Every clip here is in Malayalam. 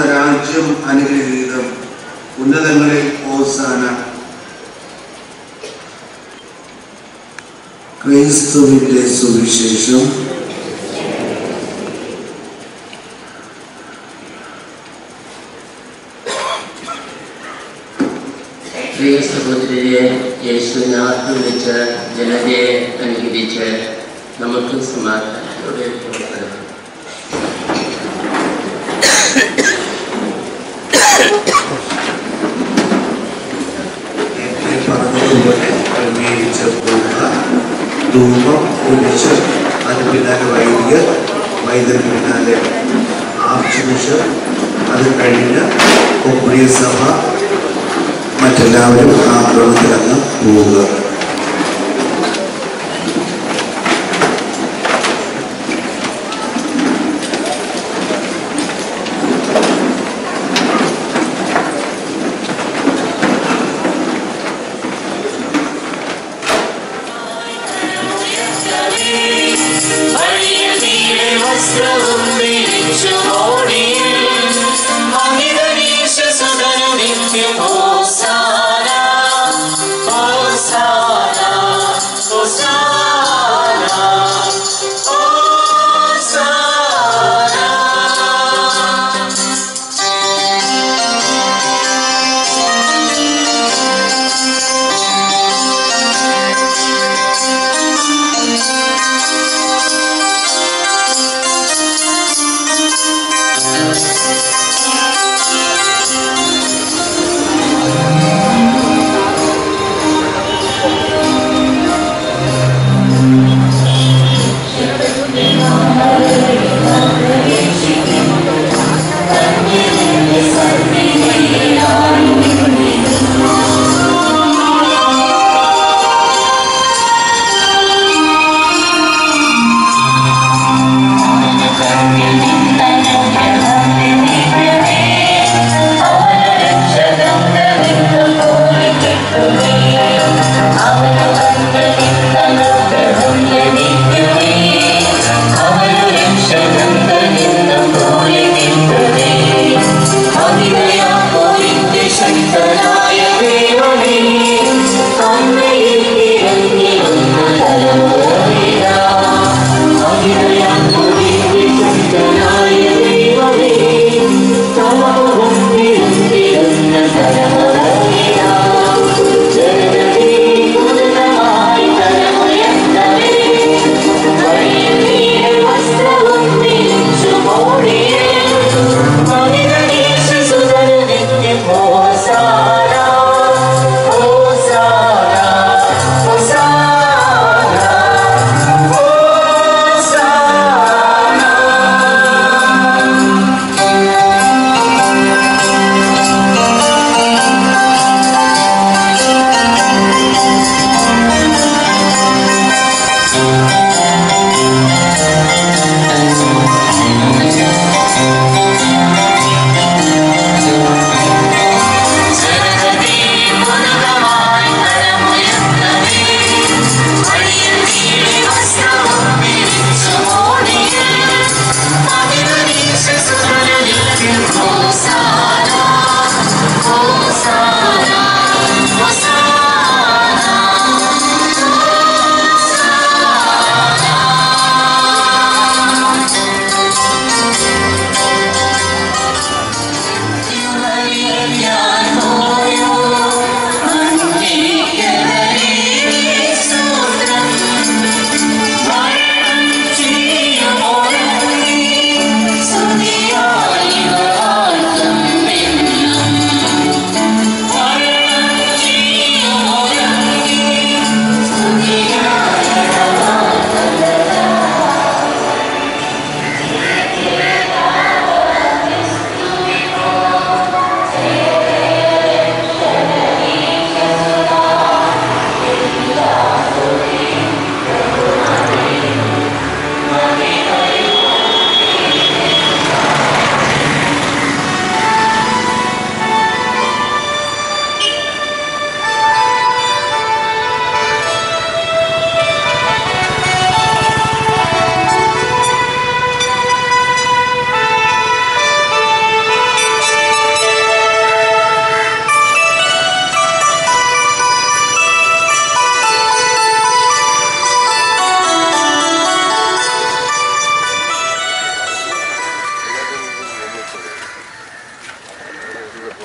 രാജ്യം അനുഗ്രഹീതം, ഉന്നതങ്ങളിൽ ഓസാന. ക്രിസ്തുവിന്റെ സുവിശേഷം. പ്രിയ സഹോദരരെ, യേശുവിനെ ആത്മവിളിച്ച് ജനതയെ അനുഗ്രഹിച്ച് നമുക്ക് സമാധാനത്തോടെ പുറപ്പെടാം. പറഞ്ഞതുപോലെ ക്രമീകരിച്ച് പോകുക. ധൂപം ഒഴിച്ച് അതിന് പിന്നാലെ വൈദികർ, വൈദ്യന് പിന്നാലെ ആർച്ച് ബിഷപ്പ്, അത് കഴിഞ്ഞ് കൊപ്രിയ സഭ, മറ്റെല്ലാവരും ആ ക്രമത്തിലങ്ങ് പോവുക.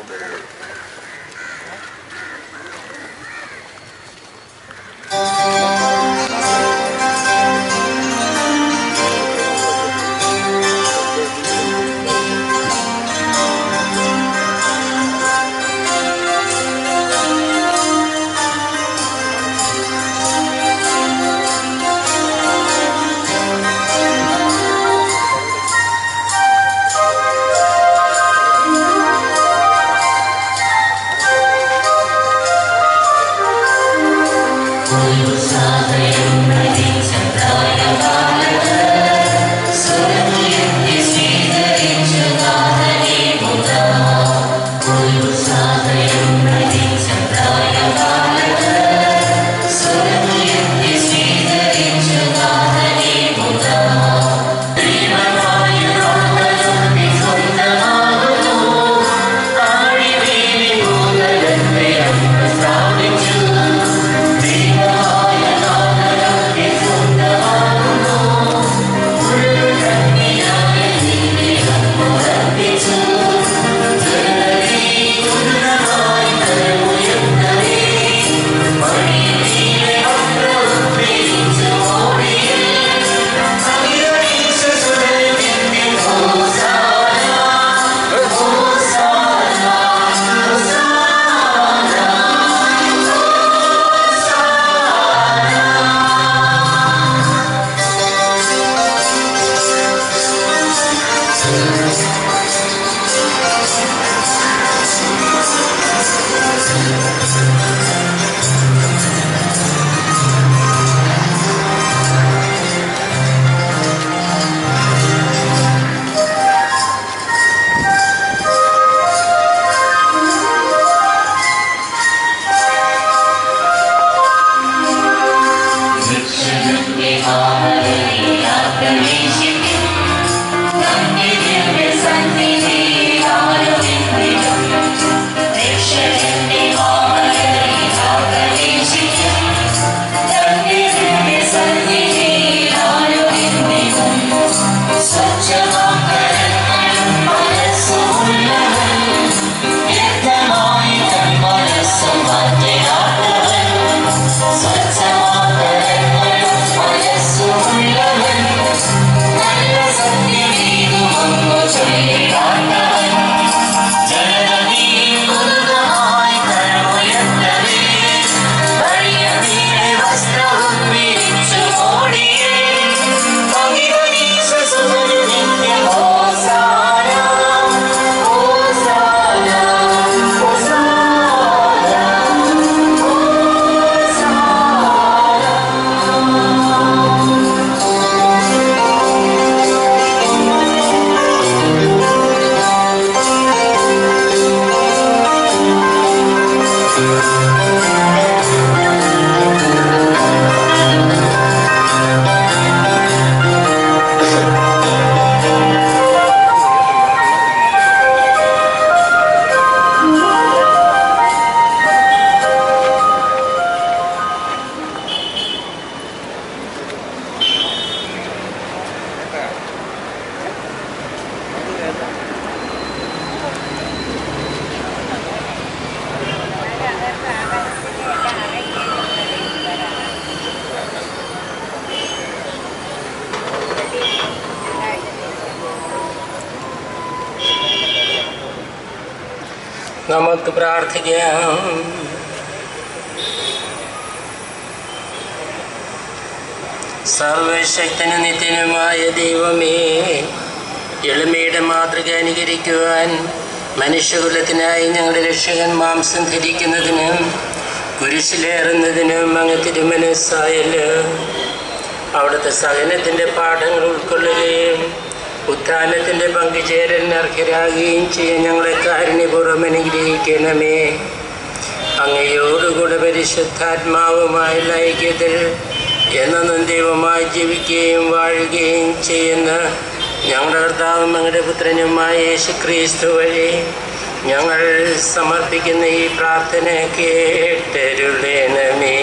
നമുക്ക് പ്രാർത്ഥിക്കാം. സർവശക്തനും നിത്യനുമായ ദൈവമേ, എളിമയുടെ മാതൃക അനുകരിക്കുവാൻ മനുഷ്യകുലത്തിനായി ഞങ്ങളുടെ രക്ഷകൻ മാംസം ധരിക്കുന്നതിനും കുരിശിലേറുന്നതിനും അങ്ങ് തിരുമനസ്സായല്ലോ. അവിടുത്തെ സഹനത്തിൻ്റെ പാഠങ്ങൾ ഉൾക്കൊള്ളുകയും ഉത്ഥാനത്തിൻ്റെ പങ്കുചേരലിന് അർഹരാകുകയും ചെയ്യാൻ ഞങ്ങളെ കാരുണ്യപൂർവ്വം അനുഗ്രഹിക്കണമേ. അങ്ങയോടുകൂടെ പരിശുദ്ധാത്മാവുമായുള്ള ഐക്യത്തിൽ എന്നും ദൈവമായി ജീവിക്കുകയും വാഴുകയും ചെയ്യുന്ന ഞങ്ങളുടെ കർത്താവും ഞങ്ങളുടെ പുത്രനുമായ യേശുക്രിസ്തു വഴി ഞങ്ങൾ സമർപ്പിക്കുന്ന ഈ പ്രാർത്ഥന കേട്ടരുളണമേ.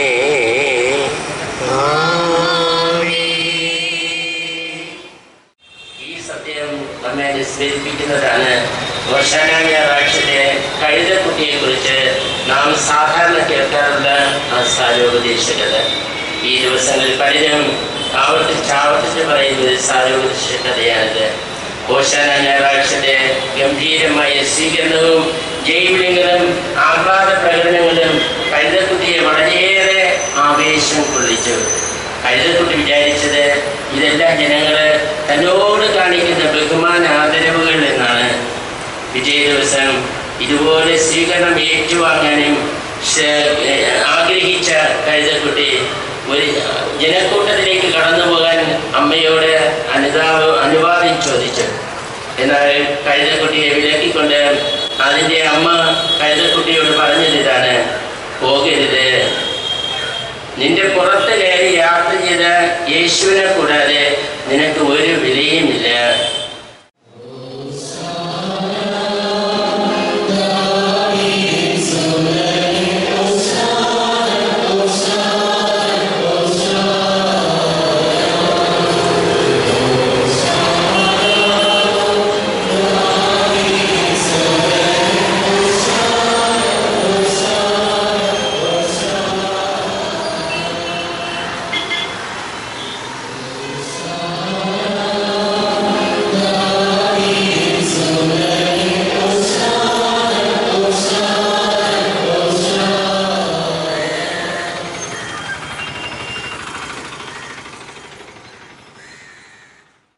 ഈ സത്യം നമ്മെ അനുസ്മരിപ്പിക്കുന്നതാണ് ഓശാന ഞായറാഴ്ചയിലെ കഴുതക്കുട്ടിയെക്കുറിച്ച് നാം സാധാരണ കേൾക്കാറുള്ള ആ സാരോപദേശകത ഈ ദിവസങ്ങളിൽ പലരും ആവർത്തിച്ച് പറയുന്നത് സാരോപദേശ കഥയാണിത്. ഓശാന ഞായറാഴ്ചയുടെ ഗംഭീരമായ സ്വീകരണവും ജൈവിളികളും ആഹ്ലാദ പ്രകടനങ്ങളും കഴുതക്കുട്ടിയെ വളരെയേറെ ആവേശം കൊള്ളിച്ചു. കഴുതക്കുട്ടി വിചാരിച്ചത് ഇതെല്ലാം ജനങ്ങൾ തന്നോട് കാണിക്കുന്ന ബഹുമാന ആദരവുകൾ എന്നാണ്. വിജയ ദിവസം ഇതുപോലെ സ്വീകരണം ഏറ്റുവാങ്ങാനും ആഗ്രഹിച്ച കഴുതക്കുട്ടി ഒരു ജനക്കൂട്ടത്തിലേക്ക് കടന്നു പോകാൻ അമ്മയോട് അനുവാദം ചോദിച്ചു. എന്നാൽ കഴുതക്കുട്ടിയെ വിലക്കിക്കൊണ്ട് അതിൻ്റെ അമ്മ കഴുതക്കുട്ടിയോട് പറഞ്ഞത് ഇതാണ്: പോകരുത്, നിന്റെ പുറത്ത് കയറി യാത്ര ചെയ്ത യേശുവിനെ കൂടാതെ നിനക്ക് ഒരു വിലയുമില്ല.